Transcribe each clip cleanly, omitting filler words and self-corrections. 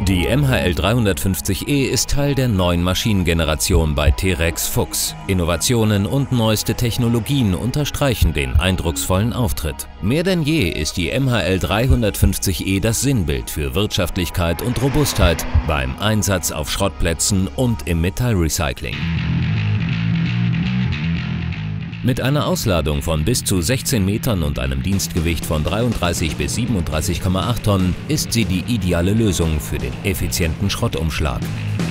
Die MHL 350e ist Teil der neuen Maschinengeneration bei Terex Fuchs. Innovationen und neueste Technologien unterstreichen den eindrucksvollen Auftritt. Mehr denn je ist die MHL 350e das Sinnbild für Wirtschaftlichkeit und Robustheit beim Einsatz auf Schrottplätzen und im Metallrecycling. Mit einer Ausladung von bis zu 16 Metern und einem Dienstgewicht von 33 bis 37,8 Tonnen ist sie die ideale Lösung für den effizienten Schrottumschlag.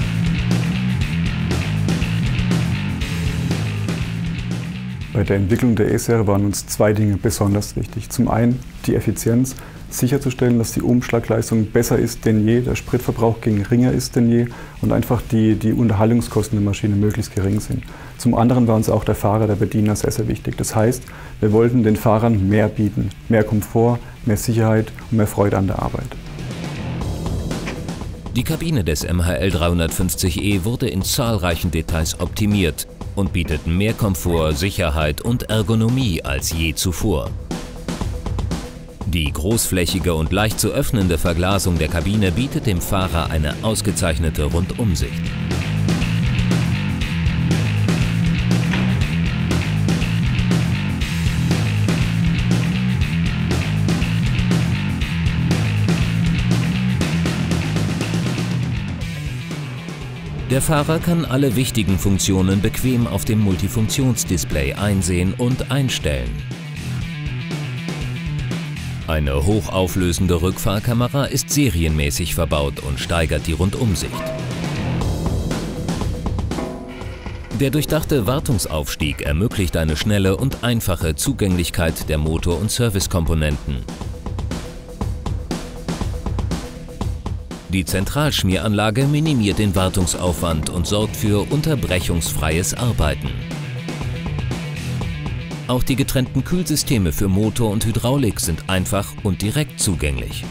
Bei der Entwicklung der E-Serie waren uns zwei Dinge besonders wichtig. Zum einen die Effizienz, sicherzustellen, dass die Umschlagleistung besser ist denn je, der Spritverbrauch geringer ist denn je und einfach die Unterhaltungskosten der Maschine möglichst gering sind. Zum anderen war uns auch der Fahrer, der Bediener sehr, sehr wichtig. Das heißt, wir wollten den Fahrern mehr bieten, mehr Komfort, mehr Sicherheit und mehr Freude an der Arbeit. Die Kabine des MHL 350e wurde in zahlreichen Details optimiert und bietet mehr Komfort, Sicherheit und Ergonomie als je zuvor. Die großflächige und leicht zu öffnende Verglasung der Kabine bietet dem Fahrer eine ausgezeichnete Rundumsicht. Der Fahrer kann alle wichtigen Funktionen bequem auf dem Multifunktionsdisplay einsehen und einstellen. Eine hochauflösende Rückfahrkamera ist serienmäßig verbaut und steigert die Rundumsicht. Der durchdachte Wartungsaufstieg ermöglicht eine schnelle und einfache Zugänglichkeit der Motor- und Servicekomponenten. Die Zentralschmieranlage minimiert den Wartungsaufwand und sorgt für unterbrechungsfreies Arbeiten. Auch die getrennten Kühlsysteme für Motor und Hydraulik sind einfach und direkt zugänglich.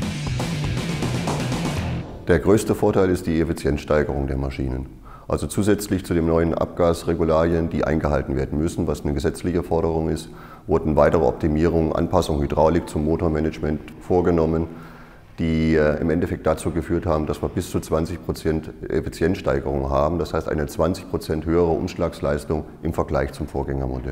Der größte Vorteil ist die Effizienzsteigerung der Maschinen. Also zusätzlich zu den neuen Abgasregularien, die eingehalten werden müssen, was eine gesetzliche Forderung ist, wurden weitere Optimierungen, Anpassungen Hydraulik zum Motormanagement vorgenommen, die im Endeffekt dazu geführt haben, dass wir bis zu 20% Effizienzsteigerung haben. Das heißt eine 20% höhere Umschlagsleistung im Vergleich zum Vorgängermodell.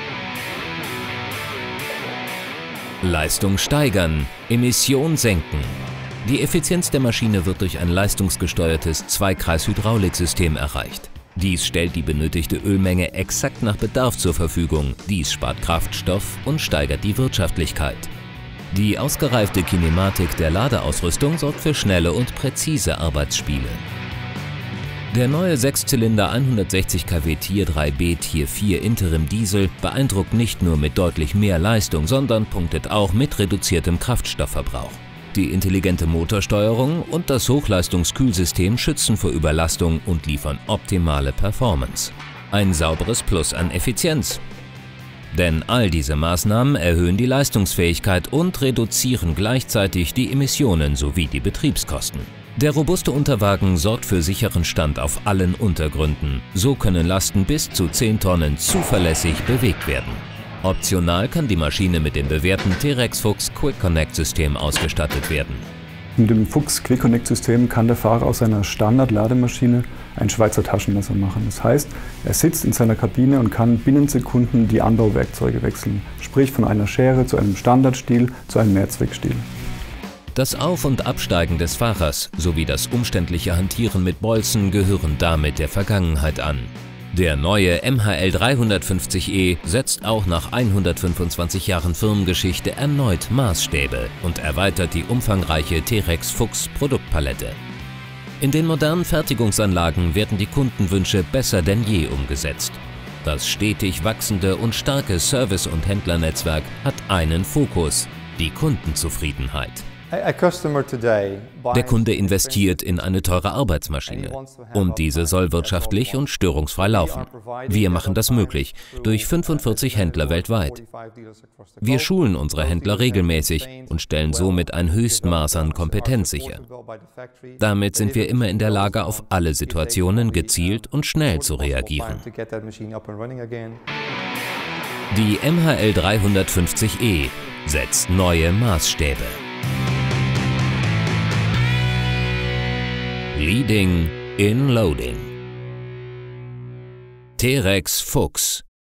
Leistung steigern, Emission senken. Die Effizienz der Maschine wird durch ein leistungsgesteuertes Zweikreis-Hydrauliksystem erreicht. Dies stellt die benötigte Ölmenge exakt nach Bedarf zur Verfügung. Dies spart Kraftstoff und steigert die Wirtschaftlichkeit. Die ausgereifte Kinematik der Ladeausrüstung sorgt für schnelle und präzise Arbeitsspiele. Der neue 6-Zylinder 160 kW Tier 3B Tier 4 Interim Diesel beeindruckt nicht nur mit deutlich mehr Leistung, sondern punktet auch mit reduziertem Kraftstoffverbrauch. Die intelligente Motorsteuerung und das Hochleistungskühlsystem schützen vor Überlastung und liefern optimale Performance. Ein sauberes Plus an Effizienz. Denn all diese Maßnahmen erhöhen die Leistungsfähigkeit und reduzieren gleichzeitig die Emissionen sowie die Betriebskosten. Der robuste Unterwagen sorgt für sicheren Stand auf allen Untergründen. So können Lasten bis zu 10 Tonnen zuverlässig bewegt werden. Optional kann die Maschine mit dem bewährten Terex Fuchs Quick Connect System ausgestattet werden. Mit dem Fuchs Quick Connect System kann der Fahrer aus seiner Standard-Lademaschine ein Schweizer Taschenmesser machen. Das heißt, er sitzt in seiner Kabine und kann binnen Sekunden die Anbauwerkzeuge wechseln. Sprich von einer Schere zu einem Standardstiel zu einem Mehrzweckstiel. Das Auf- und Absteigen des Fahrers sowie das umständliche Hantieren mit Bolzen gehören damit der Vergangenheit an. Der neue MHL 350e setzt auch nach 125 Jahren Firmengeschichte erneut Maßstäbe und erweitert die umfangreiche Terex Fuchs Produktpalette. In den modernen Fertigungsanlagen werden die Kundenwünsche besser denn je umgesetzt. Das stetig wachsende und starke Service- und Händlernetzwerk hat einen Fokus: die Kundenzufriedenheit. Der Kunde investiert in eine teure Arbeitsmaschine und diese soll wirtschaftlich und störungsfrei laufen. Wir machen das möglich durch 45 Händler weltweit. Wir schulen unsere Händler regelmäßig und stellen somit ein Höchstmaß an Kompetenz sicher. Damit sind wir immer in der Lage, auf alle Situationen gezielt und schnell zu reagieren. Die MHL 350e setzt neue Maßstäbe. Leading in Loading. Terex Fuchs.